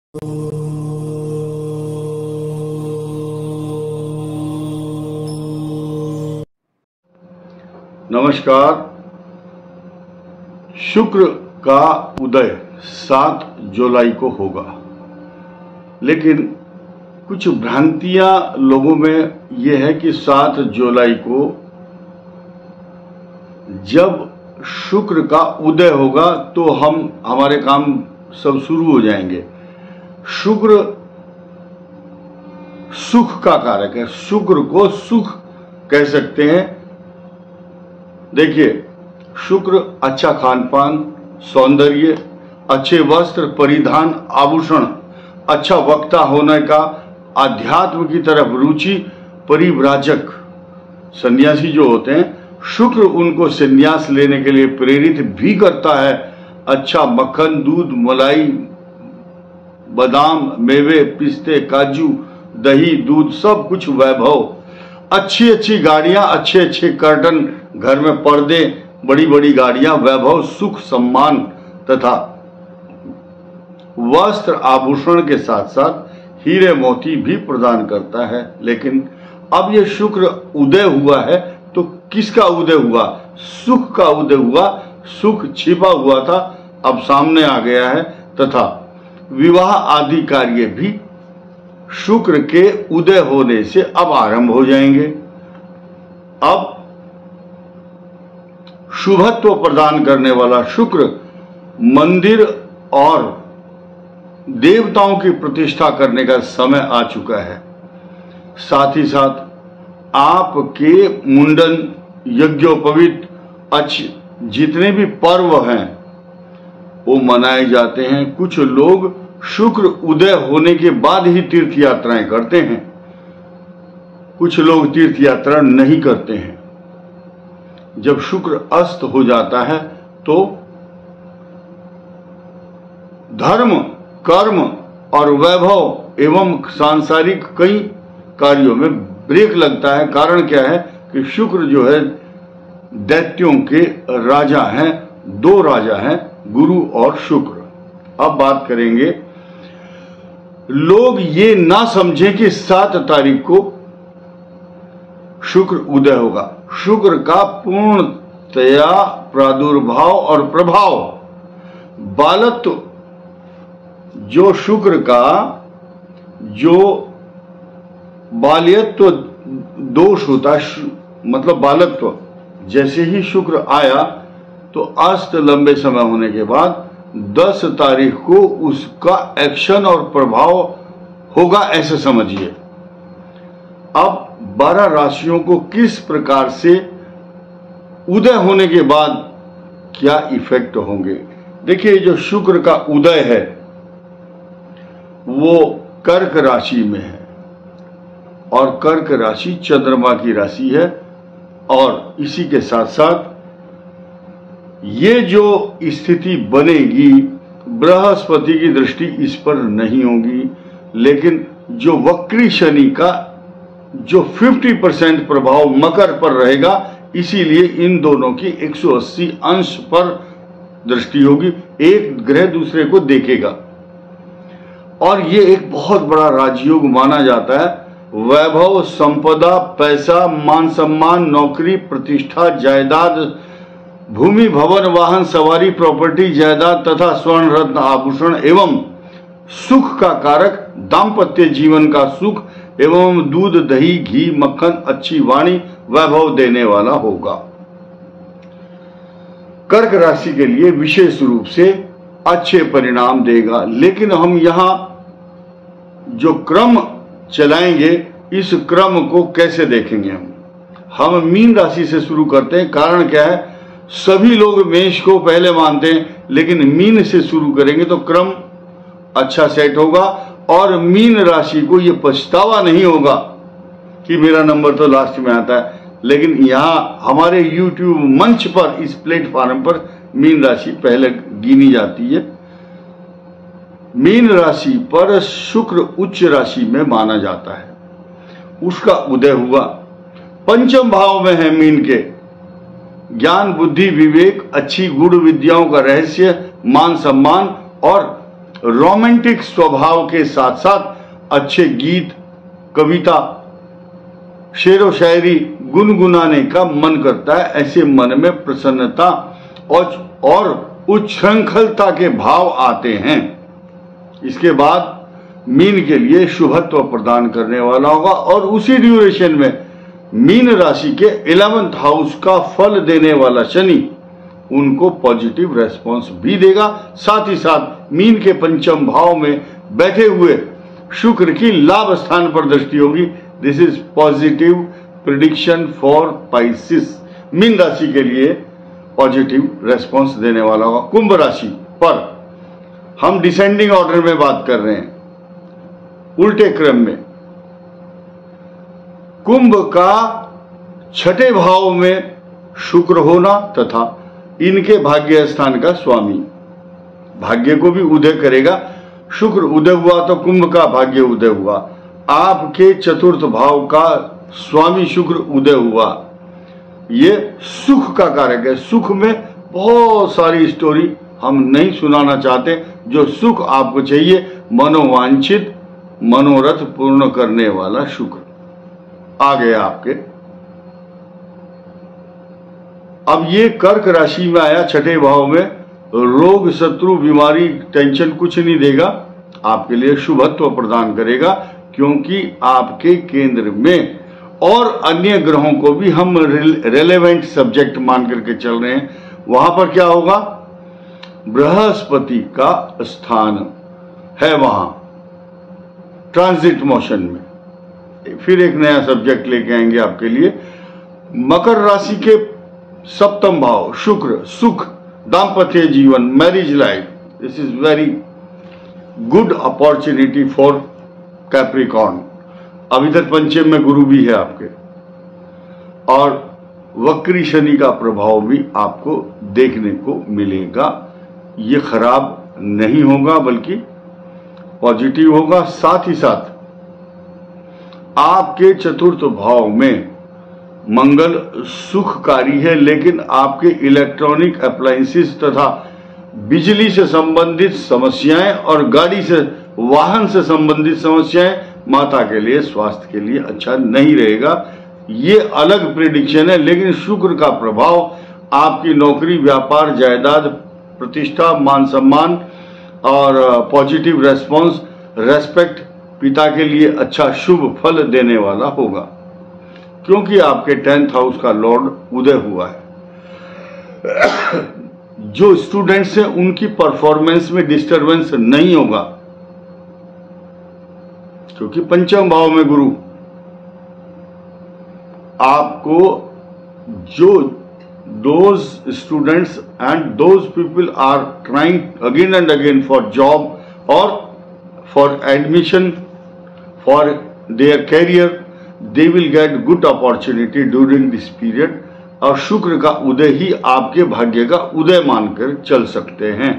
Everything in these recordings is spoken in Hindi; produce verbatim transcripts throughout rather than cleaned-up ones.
नमस्कार। शुक्र का उदय सात जुलाई को होगा, लेकिन कुछ भ्रांतियां लोगों में यह है कि सात जुलाई को जब शुक्र का उदय होगा तो हम हमारे काम सब शुरू हो जाएंगे। शुक्र सुख का कारक है, शुक्र को सुख कह सकते हैं। देखिए, शुक्र अच्छा खान पान, सौंदर्य, अच्छे वस्त्र परिधान, आभूषण, अच्छा वक्ता होने का, आध्यात्म की तरफ रुचि, परिव्राजक, सन्यासी जो होते हैं, शुक्र उनको संन्यास लेने के लिए प्रेरित भी करता है। अच्छा मक्खन, दूध, मलाई, बादाम, मेवे, पिस्ते, काजू, दही, दूध, सब कुछ वैभव, अच्छी अच्छी गाड़ियां, अच्छे अच्छे कर्टन, घर में पर्दे, बड़ी बड़ी गाड़ियां, वैभव, सुख, सम्मान तथा वस्त्र आभूषण के साथ साथ हीरे मोती भी प्रदान करता है। लेकिन अब यह शुक्र उदय हुआ है तो किसका उदय हुआ? सुख का उदय हुआ। सुख छिपा हुआ था, अब सामने आ गया है तथा विवाह आदि कार्य भी शुक्र के उदय होने से अब आरंभ हो जाएंगे। अब शुभत्व प्रदान करने वाला शुक्र मंदिर और देवताओं की प्रतिष्ठा करने का समय आ चुका है। साथ ही साथ आपके मुंडन, यज्ञोपवीत, अच्छे जितने भी पर्व हैं वो मनाए जाते हैं। कुछ लोग शुक्र उदय होने के बाद ही तीर्थ यात्राएं करते हैं, कुछ लोग तीर्थ यात्रा नहीं करते हैं। जब शुक्र अस्त हो जाता है तो धर्म, कर्म और वैभव एवं सांसारिक कई कार्यों में ब्रेक लगता है। कारण क्या है कि शुक्र जो है दैत्यों के राजा हैं, दो राजा हैं, गुरु और शुक्र। अब बात करेंगे, लोग ये ना समझें कि सात तारीख को शुक्र उदय होगा। शुक्र का पूर्णतया प्रादुर्भाव और प्रभाव, बालत्व, जो शुक्र का जो बाल्यत्व दोष होता है, मतलब बालत्व, जैसे ही शुक्र आया तो अस्त लंबे समय होने के बाद दस तारीख को उसका एक्शन और प्रभाव होगा, ऐसे समझिए। अब बारह राशियों को किस प्रकार से उदय होने के बाद क्या इफेक्ट होंगे? देखिए, जो शुक्र का उदय है वो कर्क राशि में है और कर्क राशि चंद्रमा की राशि है। और इसी के साथ साथ ये जो स्थिति बनेगी, बृहस्पति की दृष्टि इस पर नहीं होगी, लेकिन जो वक्री शनि का जो पचास परसेंट प्रभाव मकर पर रहेगा, इसीलिए इन दोनों की एक सौ अस्सी अंश पर दृष्टि होगी। एक ग्रह दूसरे को देखेगा और ये एक बहुत बड़ा राजयोग माना जाता है। वैभव, संपदा, पैसा, मान सम्मान, नौकरी, प्रतिष्ठा, जायदाद, भूमि, भवन, वाहन, सवारी, प्रॉपर्टी, जायदाद तथा स्वर्ण रत्न आभूषण एवं सुख का कारक, दाम्पत्य जीवन का सुख एवं दूध, दही, घी, मक्खन, अच्छी वाणी, वैभव देने वाला होगा। कर्क राशि के लिए विशेष रूप से अच्छे परिणाम देगा। लेकिन हम यहां जो क्रम चलाएंगे, इस क्रम को कैसे देखेंगे? हम हम मीन राशि से शुरू करते हैं। कारण क्या है, सभी लोग मेष को पहले मानते हैं, लेकिन मीन से शुरू करेंगे तो क्रम अच्छा सेट होगा और मीन राशि को यह पछतावा नहीं होगा कि मेरा नंबर तो लास्ट में आता है। लेकिन यहां हमारे यूट्यूब मंच पर, इस प्लेटफॉर्म पर मीन राशि पहले गिनी जाती है। मीन राशि पर शुक्र उच्च राशि में माना जाता है, उसका उदय हुआ। पंचम भाव में है मीन के। ज्ञान, बुद्धि, विवेक, अच्छी गुण विद्याओं का रहस्य, मान सम्मान और रोमांटिक स्वभाव के साथ साथ अच्छे गीत, कविता, शेरो शायरी गुनगुनाने का मन करता है। ऐसे मन में प्रसन्नता और और उच्छृंखलता के भाव आते हैं। इसके बाद मीन के लिए शुभत्व प्रदान करने वाला होगा और उसी ड्यूरेशन में मीन राशि के इलेवेंथ हाउस का फल देने वाला शनि उनको पॉजिटिव रेस्पॉन्स भी देगा। साथ ही साथ मीन के पंचम भाव में बैठे हुए शुक्र की लाभ स्थान पर दृष्टि होगी। This is positive prediction for Pisces. मीन राशि के लिए पॉजिटिव रेस्पॉन्स देने वाला होगा। कुंभ राशि पर हम डिसेंडिंग ऑर्डर में बात कर रहे हैं, उल्टे क्रम में। कुंभ का छठे भाव में शुक्र होना तथा इनके भाग्य स्थान का स्वामी भाग्य को भी उदय करेगा। शुक्र उदय हुआ तो कुंभ का भाग्य उदय हुआ। आपके चतुर्थ भाव का स्वामी शुक्र उदय हुआ। ये सुख का कारक है। सुख में बहुत सारी स्टोरी हम नहीं सुनाना चाहते। जो सुख आपको चाहिए, मनोवांछित मनोरथ पूर्ण करने वाला शुक्र आ गया आपके। अब ये कर्क राशि में आया छठे भाव में। रोग, शत्रु, बीमारी, टेंशन कुछ नहीं देगा, आपके लिए शुभत्व प्रदान करेगा, क्योंकि आपके केंद्र में और अन्य ग्रहों को भी हम रेलेवेंट सब्जेक्ट मान करके चल रहे हैं। वहां पर क्या होगा, बृहस्पति का स्थान है वहां ट्रांजिट मोशन में। फिर एक नया सब्जेक्ट लेके आएंगे आपके लिए। मकर राशि के सप्तम भाव शुक्र, सुख, दाम्पत्य जीवन, marriage life, this is very good opportunity for Capricorn. अब इधर पंचम में गुरु भी है आपके और वक्री शनि का प्रभाव भी आपको देखने को मिलेगा। ये खराब नहीं होगा बल्कि पॉजिटिव होगा। साथ ही साथ आपके चतुर्थ भाव में मंगल सुखकारी है, लेकिन आपके इलेक्ट्रॉनिक अप्लायंसेस तथा बिजली से संबंधित समस्याएं और गाड़ी से, वाहन से संबंधित समस्याएं माता के लिए, स्वास्थ्य के लिए अच्छा नहीं रहेगा। ये अलग प्रेडिक्शन है, लेकिन शुक्र का प्रभाव आपकी नौकरी, व्यापार, जायदाद, प्रतिष्ठा, मान सम्मान और पॉजिटिव रेस्पॉन्स, रेस्पेक्ट, पिता के लिए अच्छा शुभ फल देने वाला होगा, क्योंकि आपके टेंथ हाउस का लॉर्ड उदय हुआ है। जो स्टूडेंट्स हैं उनकी परफॉर्मेंस में डिस्टरबेंस नहीं होगा, क्योंकि पंचम भाव में गुरु आपको, जो those students and those people are trying again and again for job or for admission for their career, they will get good opportunity during this period। और शुक्र का उदय ही आपके भाग्य का उदय मानकर चल सकते हैं।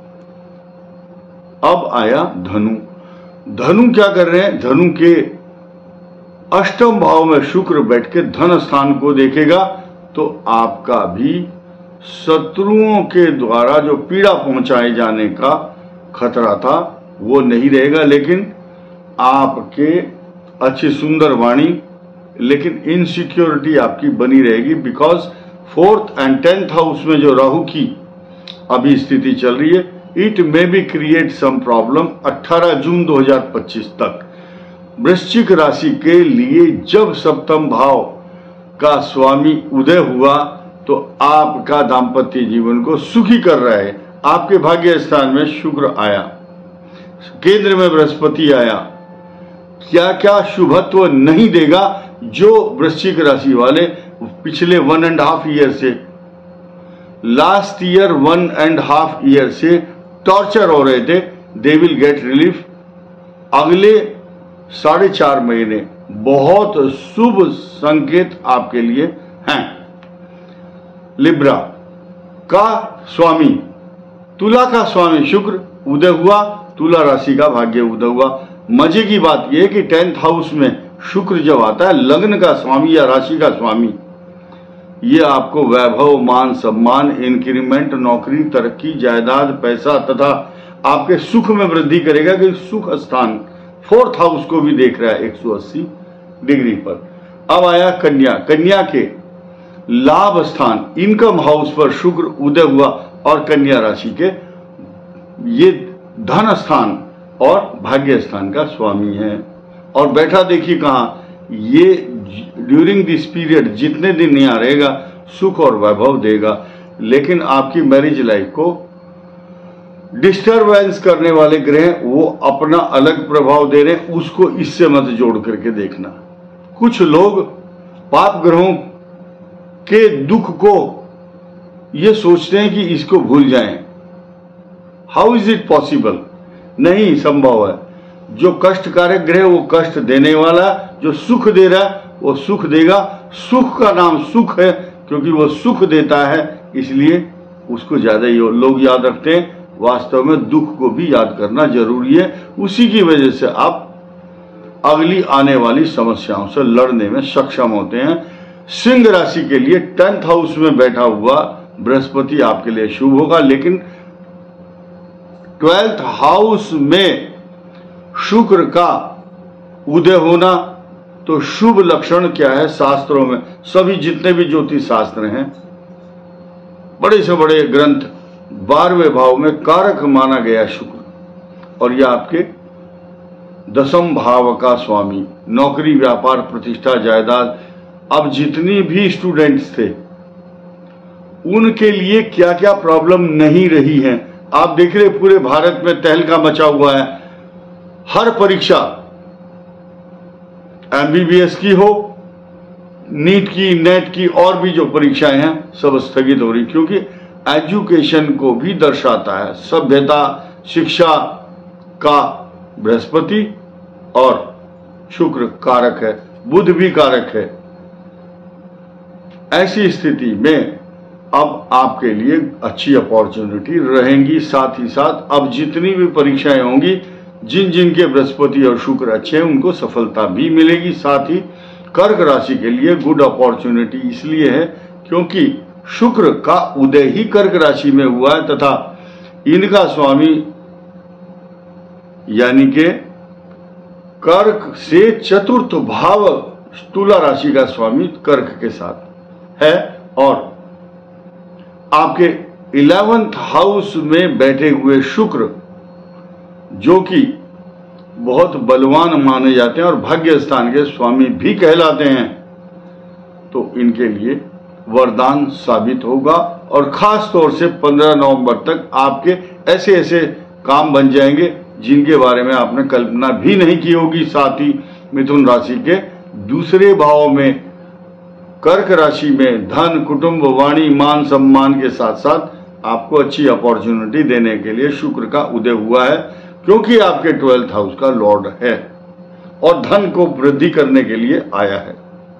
अब आया धनु। धनु क्या कर रहे हैं, धनु के अष्टम भाव में शुक्र बैठ के धन स्थान को देखेगा, तो आपका भी शत्रुओं के द्वारा जो पीड़ा पहुंचाए जाने का खतरा था वो नहीं रहेगा, लेकिन आपके अच्छी सुंदर वाणी, लेकिन इनसिक्योरिटी आपकी बनी रहेगी। Because fourth and tenth house में जो राहु की अभी स्थिति चल रही है, it may be create some problem अठारह जून दो हज़ार पच्चीस तक। वृश्चिक राशि के लिए जब सप्तम भाव का स्वामी उदय हुआ तो आपका दाम्पत्य जीवन को सुखी कर रहा है। आपके भाग्य स्थान में शुक्र आया, केंद्र में बृहस्पति आया। क्या क्या शुभत्व नहीं देगा, जो वृश्चिक राशि वाले पिछले वन एंड हाफ ईयर से, last year one and half year से टॉर्चर हो रहे थे, दे विल गेट रिलीफ। अगले साढ़े चार महीने बहुत शुभ संकेत आपके लिए हैं। लिब्रा का स्वामी, तुला का स्वामी शुक्र उदय हुआ, तुला राशि का भाग्य उदय हुआ। मजे की बात यह है कि टेंथ हाउस में शुक्र जब आता है, लग्न का स्वामी या राशि का स्वामी, ये आपको वैभव, मान सम्मान, इंक्रीमेंट, नौकरी, तरक्की, जायदाद, पैसा तथा आपके सुख में वृद्धि करेगा कि सुख स्थान फोर्थ हाउस को भी देख रहा है एक सौ अस्सी डिग्री पर। अब आया कन्या। कन्या के लाभ स्थान इनकम हाउस पर शुक्र उदय हुआ और कन्या राशि के ये धन स्थान और भाग्य स्थान का स्वामी है। और बैठा देखिए कहां, ये ड्यूरिंग दिस पीरियड जितने दिन यहाँ रहेगा सुख और वैभव देगा, लेकिन आपकी मैरिज लाइफ को डिस्टरबेंस करने वाले ग्रह वो अपना अलग प्रभाव दे रहे हैं, उसको इससे मत जोड़ करके देखना। कुछ लोग पाप ग्रहों के दुख को ये सोचते हैं कि इसको भूल जाएं। How is it possible? नहीं संभव है। जो कष्टकारक ग्रह वो कष्ट देने वाला, जो सुख दे रहा है वो सुख देगा। सुख का नाम सुख है क्योंकि वो सुख देता है, इसलिए उसको ज्यादा लोग याद रखते हैं। वास्तव में दुख को भी याद करना जरूरी है, उसी की वजह से आप अगली आने वाली समस्याओं से लड़ने में सक्षम होते हैं। सिंह राशि के लिए टेंथ हाउस में बैठा हुआ बृहस्पति आपके लिए शुभ होगा, लेकिन ट्वेल्थ हाउस में शुक्र का उदय होना तो शुभ लक्षण क्या है? शास्त्रों में सभी जितने भी ज्योतिष शास्त्र हैं, बड़े से बड़े ग्रंथ, बारहवें भाव में कारक माना गया शुक्र, और यह आपके दसम भाव का स्वामी। नौकरी, व्यापार, प्रतिष्ठा, जायदाद। अब जितनी भी स्टूडेंट्स थे उनके लिए क्या क्या प्रॉब्लम नहीं रही है आप देख रहे, पूरे भारत में तहलका मचा हुआ है। हर परीक्षा, एमबीबीएस की हो, नीट की, नेट की, और भी जो परीक्षाएं हैं सब स्थगित हो रही, क्योंकि एजुकेशन को भी दर्शाता है। सभ्यता, शिक्षा का बृहस्पति और शुक्र कारक है, बुध भी कारक है। ऐसी स्थिति में अब आपके लिए अच्छी अपॉर्चुनिटी रहेंगी। साथ ही साथ अब जितनी भी परीक्षाएं होंगी, जिन जिन के बृहस्पति और शुक्र अच्छे हैं उनको सफलता भी मिलेगी। साथ ही कर्क राशि के लिए गुड अपॉर्चुनिटी इसलिए है क्योंकि शुक्र का उदय ही कर्क राशि में हुआ है तथा इनका स्वामी यानी के कर्क से चतुर्थ भाव तुला राशि का स्वामी कर्क के साथ है, और आपके इलेवेंथ हाउस में बैठे हुए शुक्र जो कि बहुत बलवान माने जाते हैं और भाग्य स्थान के स्वामी भी कहलाते हैं, तो इनके लिए वरदान साबित होगा। और खास तौर से पंद्रह नवंबर तक आपके ऐसे ऐसे काम बन जाएंगे जिनके बारे में आपने कल्पना भी नहीं की होगी। साथ ही मिथुन राशि के दूसरे भाव में कर्क राशि में धन, कुटुंब, वाणी, मान सम्मान के साथ साथ आपको अच्छी अपॉर्चुनिटी देने के लिए शुक्र का उदय हुआ है, क्योंकि आपके ट्वेल्थ हाउस का लॉर्ड है और धन को वृद्धि करने के लिए आया है।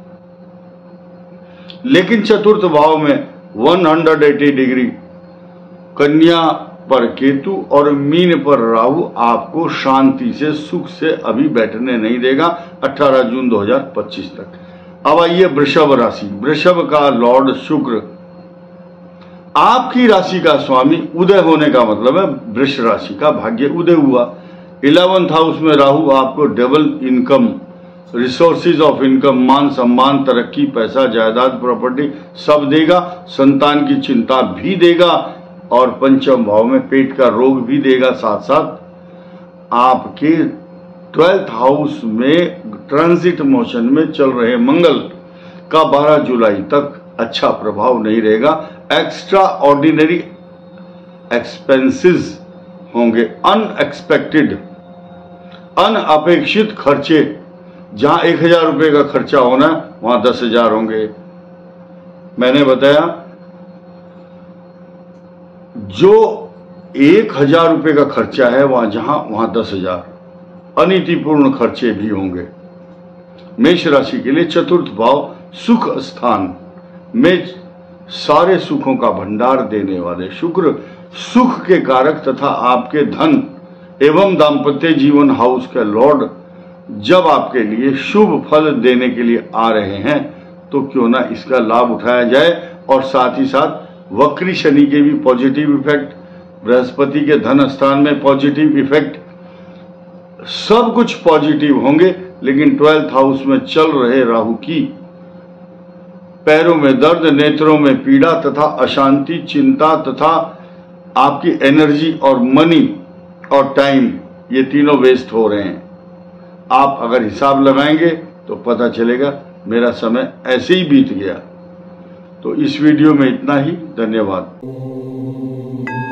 लेकिन चतुर्थ भाव में एक सौ अस्सी डिग्री कन्या पर केतु और मीन पर राहु आपको शांति से, सुख से अभी बैठने नहीं देगा अठारह जून दो हज़ार पच्चीस तक। अब आइए वृषभ राशि। वृषभ का लॉर्ड शुक्र आपकी राशि का स्वामी, उदय होने का मतलब है वृष राशि का भाग्य उदय हुआ। इलेवेंथ हाउस में राहु आपको double income, resources of income, मान सम्मान, तरक्की, पैसा, जायदाद, प्रॉपर्टी सब देगा। संतान की चिंता भी देगा और पंचम भाव में पेट का रोग भी देगा। साथ साथ आपके ट्वेल्थ हाउस में ट्रांजिट मोशन में चल रहे मंगल का बारह जुलाई तक अच्छा प्रभाव नहीं रहेगा। एक्स्ट्रा ऑर्डिनरी एक्सपेंसेस होंगे, अनएक्सपेक्टेड, अनअपेक्षित खर्चे। जहां एक हजार रुपए का खर्चा होना वहां दस हजार होंगे। मैंने बताया जो एक हजार रुपए का खर्चा है वहां जहां वहां दस हजार अनीतिपूर्ण खर्चे भी होंगे। मेष राशि के लिए चतुर्थ भाव सुख स्थान में सारे सुखों का भंडार देने वाले शुक्र, सुख के कारक तथा आपके धन एवं दाम्पत्य जीवन हाउस के लॉर्ड जब आपके लिए शुभ फल देने के लिए आ रहे हैं तो क्यों ना इसका लाभ उठाया जाए। और साथ ही साथ वक्री शनि के भी पॉजिटिव इफेक्ट, बृहस्पति के धन स्थान में पॉजिटिव इफेक्ट, सब कुछ पॉजिटिव होंगे। लेकिन ट्वेल्थ हाउस में चल रहे राहु की पैरों में दर्द, नेत्रों में पीड़ा तथा अशांति, चिंता तथा आपकी एनर्जी और मनी और टाइम, ये तीनों वेस्ट हो रहे हैं। आप अगर हिसाब लगाएंगे तो पता चलेगा मेरा समय ऐसे ही बीत गया। तो इस वीडियो में इतना ही। धन्यवाद।